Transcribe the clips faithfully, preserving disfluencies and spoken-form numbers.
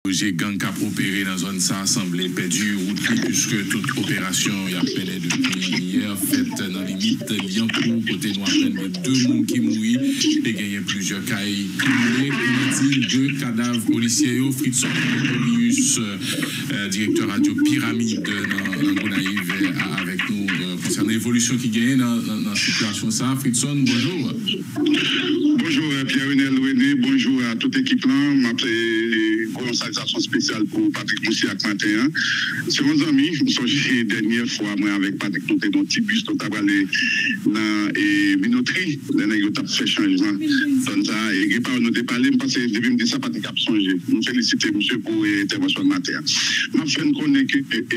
J'ai gang qui a opéré dans la zone ça semblait perdu route puisque toute opération y a peine depuis hier faite dans les limite Liancourt côté noir de deux monde qui mourir et gagné plusieurs cas criminels deux cadavres policiers Fritson Polius euh, directeur radio Pyramide dans Gonaïve avec nous euh, concernant l'évolution qui gagne dans, dans, dans la situation ça. Fritson, bonjour. Bonjour Pierre-Renel René, bonjour à toute l'équipe là. M'appelle une salutation spéciale pour Patrick Moussiak matin. C'est mon ami, je me suis dernière fois moi avec Patrick nous dans petit bus nous avons allé dans et minoterie, les nègres ont fait changement dans ça et pas nous parler parce que depuis me dire ça Patrick a changé. Nous féliciter monsieur pour l'intervention de matin. M'a fait connaître que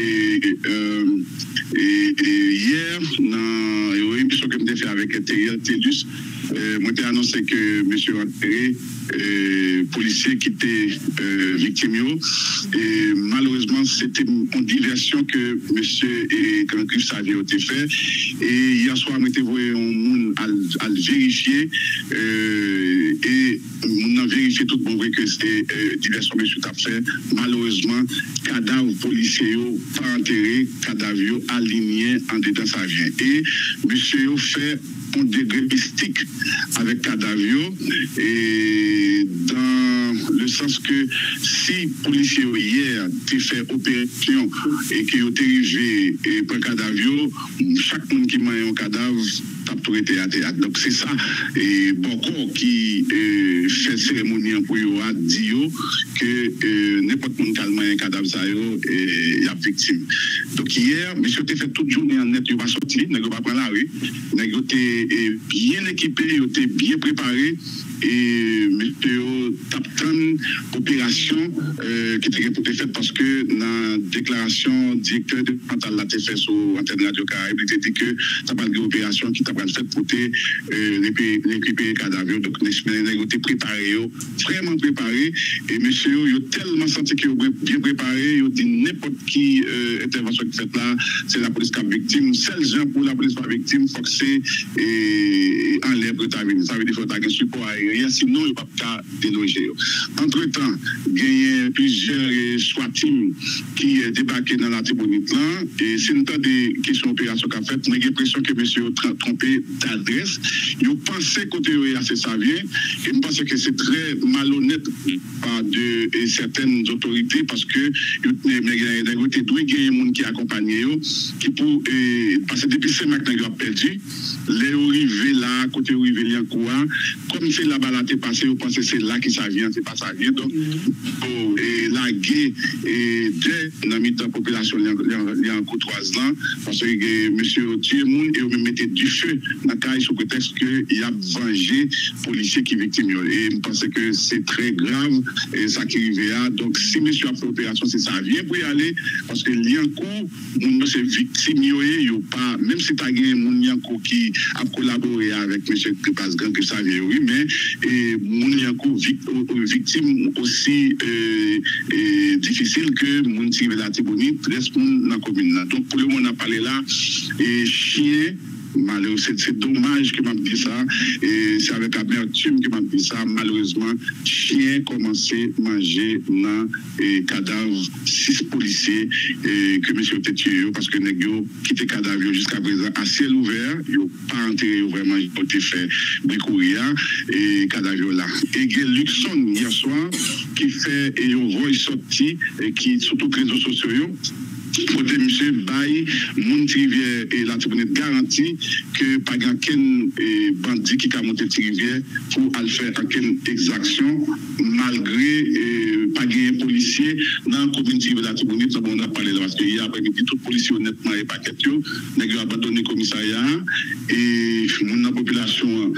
hier dans l'émission que me fait avec Thierry Télus Euh, moi, j'ai annoncé que M. Enterré, euh, policier qui était euh, victime, et malheureusement, c'était une diversion que M. et Grand Christ avait été fait. Et hier soir, on était voué un monde à, à le vérifier, euh, et on a vérifié tout bon vrai que c'était euh, diversion que M. a fait. Malheureusement, cadavre policier pas enterré, cadavre aligné en dedans ça vient. Et M. fait un degré mystique avec Cadavio et dans le sens que si policiers hier t'ont fait opération et qui ont arrivé et pour Cadavio, chaque monde qui m'a un cadavre t'a tout été à théâtre. Donc c'est ça et beaucoup qui euh, fait cérémonie pour yo a dit que euh, n'importe monde calme un cadavre ça yo et y a victime. Donc hier monsieur t'ai fait toute journée en net, il va sortir, n'a pas prendre la rue, n'a été bien équipé, il était bien préparé et monsieur tapant opération euh, qui était pour faite parce que dans la déclaration directeur départemental la T F S sur antenne radio Caraïbe il dit que ça pas de opération qui t'a pas fait pour récupérer les cadavres donc il était préparé vraiment préparé et monsieur il a tellement senti qu'il est bien préparé il dit n'importe qui euh, intervention qui fait là c'est la police qui est victime seul gens pour la police pas victime faut que c'est et en l'air protagoniste ça veut dire qu'il faut avoir un support aérien sinon il ne peut pas déloger entre temps il y a plusieurs SWAT teams qui débarquent dans la Tibonite là et c'est une tas de questions opérations qu'a fait on a l'impression que monsieur a trompé d'adresse il pensait côté c'est ça vient et je pense que c'est très malhonnête par de certaines autorités parce que il y a des gens qui accompagnent qui pour parce que depuis ce matin il a perdu les arrivés là côté arrivé Liancourt comme c'est là-bas là t'es passé vous pensez c'est là qui ça vient c'est pas ça vient donc oh, et la guerre et de dans la population Liancourt trois ans parce que monsieur tué monde et même mettait du feu dans caille sous prétexte que il a vengé policier qui victime et je pense que c'est très grave et ça qui arrive donc si monsieur a fait opération c'est ça vient pour y aller parce que Liancourt monde c'est victime yo pas même si tu as gagné monde Liancourt qui a collaboré avec monsieur Pasgan que ça vient oui mais et monde Liancourt victime aussi euh, et difficile que monde qui la Tibonite reste dans la commune donc pour le moment on a parlé là et chien malheureusement c'est dommage que m'a dit ça et c'est avec amertume que m'a dit ça malheureusement chien commencé à manger dans et cadavre six policiers et que monsieur était tué parce que nègyo quitté cadavre jusqu'à présent à ciel ouvert yo pas enterré vraiment il a été fait bricourir et cadavre là et Luxon hier soir qui fait et on voit sorti et qui sur tous les réseaux sociaux côté monsieur Baye, mon rivière et la Tibonite garantie que pas aucun bandit qui a monté rivière pour aller faire aucune exaction malgré pas de policiers dans la commune de la Tibonite. On a parlé parce qu'il y a après-midi tout policier honnêtement et pas question n'a abandonné le commissariat et mon population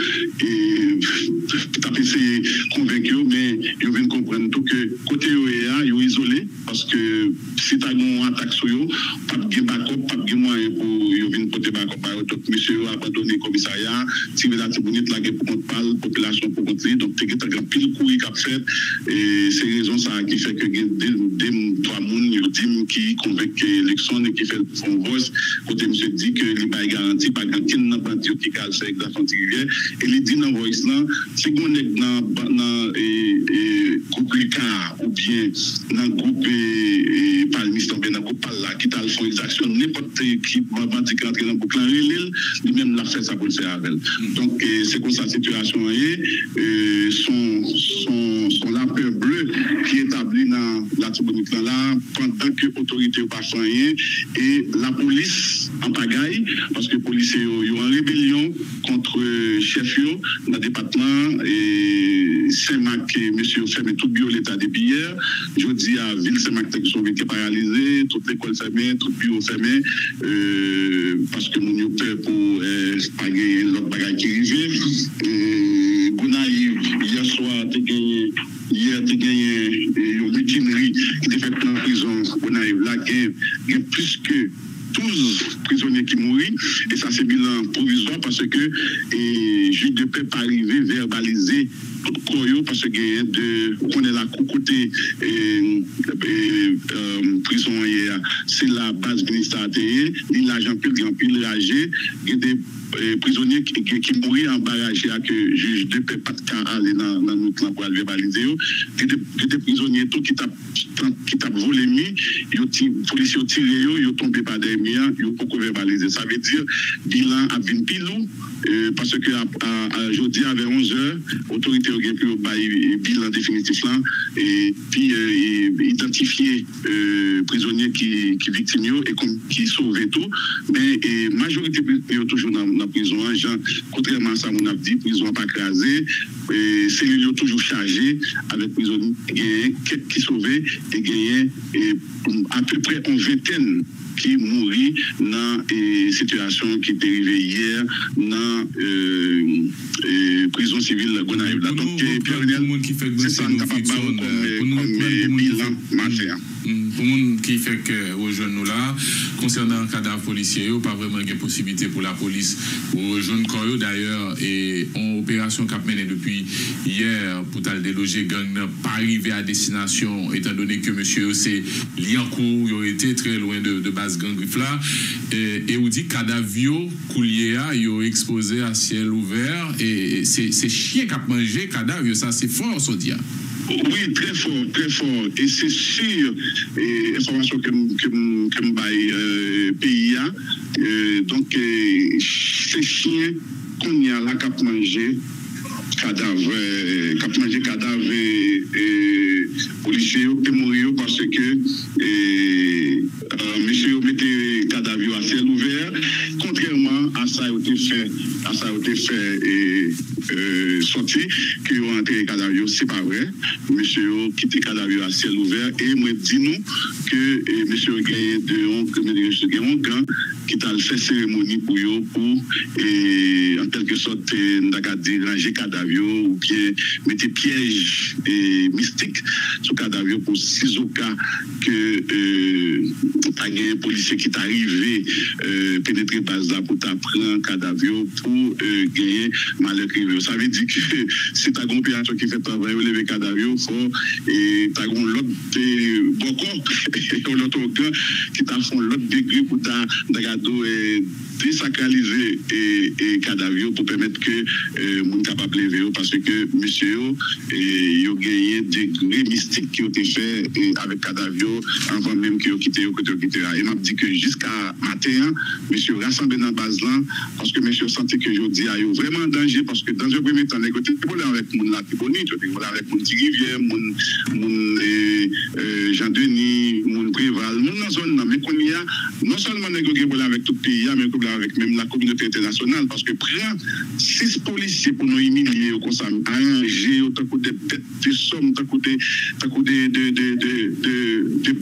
et taper c'est convaincu mais ils viennent comprendre tout que côté O E A ils isolé parce que si tu as une attaque sur eux, pas de backup, pas de moyen pour ils viennent porter backup. Donc monsieur a abandonné le commissariat, si vous avez bonite la guerre pour contre la population pour contre donc tu as un pile couille qu'a fait et c'est raison ça qui fait que des trois personnes qui convainquent l'élection et qui fait son vote. Côté monsieur dit que il pas garanti pas quelqu'un n'a pas dit qui a fait exactement rivière et il dit dans voice là si on est dans dans et groupe Lucas ou bien dans groupe palmiste ou bien dans groupe là qui t'a fait exaction n'importe qui va dire qu'il entre dans groupe là lui même l'a fait ça pour le faire avec. Donc c'est comme ça la situation est son son son la peur bleue qui est établie dans la tribune là pendant que l'autorité n'a pas fait rien et la police en pagaille parce que les policiers sont en rébellion contre le chef dans le département et Saint-Marc, monsieur fermé tout bureau l'État depuis hier. Je dis à Ville Saint-Marc qui sont paralysés, toute l'école fermée, tout bureau fermé euh, parce que nous avons peur pour euh, pas gagner l'autre bagaille qui arrive. Gonaïve, hier soir, tu as gagné. Hier, tu as gagné une mutinerie qui était faite en prison. Gonaïve, là, il y a plus que douze prisonniers qui mourent et ça c'est bilan provisoire parce que le juge de paix pas arrivé verbaliser tout le parce que de on est là côté prison hier c'est la base administrative l'agent pile grand pile réagir il y a des prisonniers qui, qui, qui mourent en barrage à que le juge de paix pas de aller dans dans notre plan pour verbaliser il y a des prisonniers tout qui t'a qui t'a volé mis les policiers ont tiré ils ont tombé par des miens ils ont pas verbalisé ça veut dire bilan a vint pilou euh, parce que à jeudi vers onze heures autorité ont pu bailler bilan définitif là et puis euh, identifier euh, prisonniers qui qui victimes et comme qui sauvé tout mais et majorité est toujours dans la prison gens contrairement à ça on a dit prison pas crasé et cellules toujours chargées avec prisonniers qui sauvés et gagné à peu près une vingtaine qui mourit dans une situation qui est arrivée hier dans euh, prison civile de Gonaïve. Donc, c'est ça, on capable comme bilan matin. Pour les gens qui fait que rejoindre nous là, concernant le cadavre policier, il n'y a pas vraiment de possibilité pour la police pour rejoindre Koyo. D'ailleurs, et en opération qui a mené depuis hier pour déloger gang n'a pas arrivé à destination, étant donné que monsieur c'est Liancourt, il a été très loin de, de base gang là. Et, et on dit cadavre coulier, il a exposé à ciel ouvert. Et c'est chien qui a mangé cadavre, ça c'est fort, on dit. Oui, très fort, très fort. Et c'est sûr, et information que que que bail euh, pays a. Euh, donc euh, ces chiens qu'on y a là cap manger cadavre, euh, cap manger cadavre et policiers qui mourir parce que euh, euh, monsieur mettait cadavre à ciel ouvert. Contrairement à ça, il a été fait, à ça a été fait et euh, sorti que ont entré cadavre, c'est pas vrai. Monsieur quitté cadavre à ciel ouvert et moi dis nous que et, monsieur gagné de on que gang qui t'a fait cérémonie pour eux pour et en quelque sorte d'agadi ranger cadavre ou bien mettre piège et mystique sur cadavre pour six au cas que euh, t'as un policier qui est arrivé euh, pénétrer base là pour t'apprendre cadavre pour euh, gagner malheur crivé. Ça veut dire que si t'as un opération qui fait travail lever cadavre faut et t'as un l'autre beaucoup l'autre organe qui t'a fait l'autre degré pour ta d'agado et désacraliser et, et cadavre pour permettre que euh, monde capable lever parce que monsieur et il a gagné des degrés mystiques qui ont été faits avec cadavre avant même qu'il ait quitté au côté quitté et m'a dit que jusqu'à matin monsieur rassemblé dans base là parce que monsieur sentait que je dis a vraiment danger parce que dans un premier temps les côtés avec monde là qui bonite avec monde Rivière monde monde Jean Denis monde Préval monde dans zone là mais qu'on y a non seulement négocier avec tout pays mais avec même la communauté internationale parce que prend six policiers pour nous humilier comme ça arranger autant que des bêtes de sommes autant que des de de de de de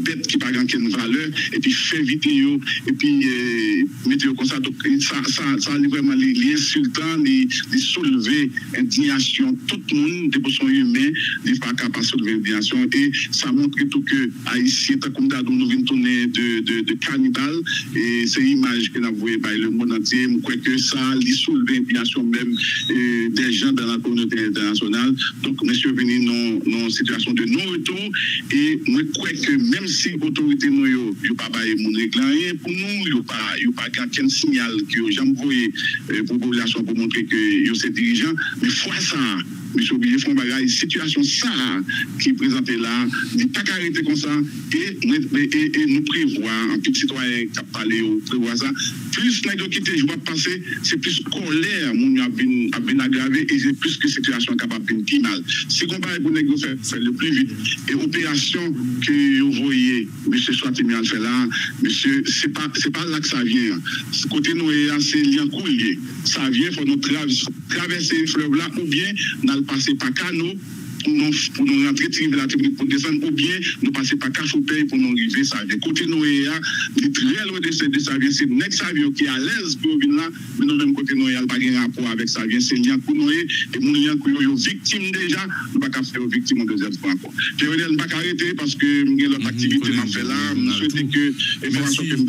bête qui n'a pas de valeur, et puis faire vidéo, et puis euh, mettre comme ça. Donc, ça, ça, ça vraiment les insultants, les soulever indignation. Tout le monde, des personnes humaines, n'est pas capable de soulever indignation. Et ça montre tout que Haïtien, comme d'habitude, nous venons tourner de, de, de cannibales. Et c'est l'image que nous avons par le monde entier. Je crois que ça, les soulever indignation même euh, des gens dans la communauté internationale. Donc, monsieur, venu dans une situation de non-retour. Et je crois que même si l'autorité nous n'a pas baillé mon réglé, pour nous, il n'y a pas aucun signal que j'ai envoyé pour la population pour montrer que c'est dirigeant. Mais fois ça, monsieur Oublié font bagaille, situation ça qui est présentée là, n'est pas arrêter comme ça, et, et, et nous prévoir, un petit citoyen qui a parlé, prévoir ça, plus les qui étaient joueurs passés, c'est plus colère, mon a bien aggravé, et c'est plus que situation capable de plus mal. Si comparé pour les faire, c'est le plus vite. Et opération que vous voyez, monsieur Swatimian fait là, monsieur, c'est pas, c'est pas là que ça vient. Côté nous, c'est lien coulier. Ça vient, il faut nous traverser le fleuve là, ou bien, nous passer par canot pour nous, pour nous rentrer la technique pour descendre, ou bien nous passer par Cachoupé pour nous arriver. Ça vient. Côté nous, il est très loin de ça vient. C'est le Savio qui est à l'aise pour venir là, mais nous, même côté nous, il n'y a pas de rapport avec ça vient. C'est lien pour nous, et mon lien pour nous, victime déjà, nous ne pouvons pas faire victime en deuxième fois encore. Je ne vais pas arrêter parce que notre activité m'a fait là. Je souhaite que l'information que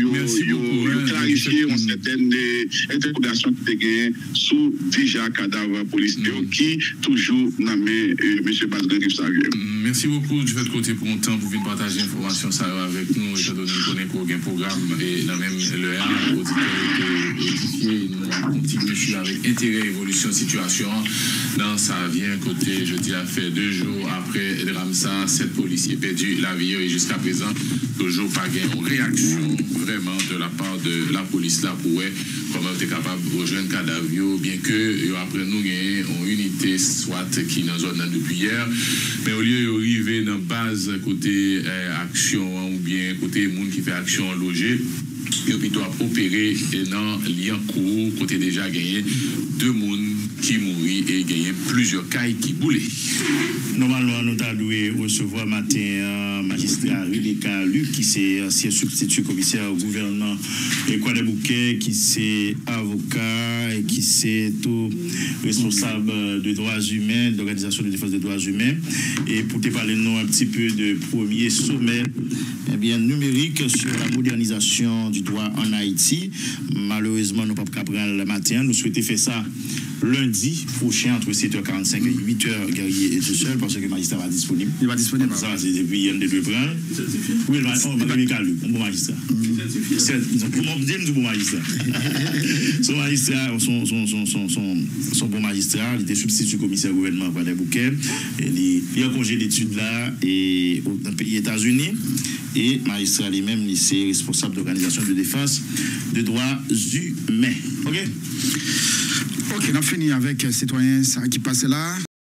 nous clarifier en certaines interrogations qui ont gagnées sous déjà cadavre policier qui toujours n'a monsieur Bazgan qui savait. Merci beaucoup du fait côté pour un temps pour venir partager l'information ça avec nous, étant donné qu'on est pour un programme et la même le R, auditeur édifié, nous continuons avec intérêt évolution situation. Dans ça vient côté, je dis à faire deux jours après le Ramsa, sept policiers perdus la vie et jusqu'à présent, toujours pas gain une réaction vraiment de la part de la police là pour comment tu es capable de rejoindre cadavre, bien que après nous avons une unité SWAT qui est dans zone depuis hier, mais au lieu d'arriver dans la base côté euh, action ou bien côté monde qui fait action logé, et puis doit opérer dans Liancourt, côté déjà gagné deux monde qui mourit et gagné plusieurs cailles qui boulaient. Normalement, nous avons recevoir matin un magistrat Rebecca Luc, qui est ancien substitut commissaire au gouvernement et Kouade Bouquet, qui est avocat et qui est tout responsable de droits humains, de l'organisation de défense des droits humains. Et pour te parler nous un petit peu de premier sommet eh bien, numérique sur la modernisation du droit en Haïti. Malheureusement, nous ne pouvons pas prendre le matin. Nous souhaitons faire ça lundi prochain entre sept heures quarante-cinq et huit heures, Guerrier est tout seul parce que le magistrat va disponible. Il va disponible. Ça, c'est depuis hier de deux prendre. Oui, on va faire un bon magistrat. Comment dire un bon magistrat? Son magistrat, son, son, son, son, son, son bon magistrat, il était substitut commissaire au gouvernement par des bouquets. Il a un congé d'études là et dans le pays États-Unis. Et magistrat lui-même, il est responsable d'organisation de défense des droits humains. OK? Ok, on a fini avec citoyens qui passent là.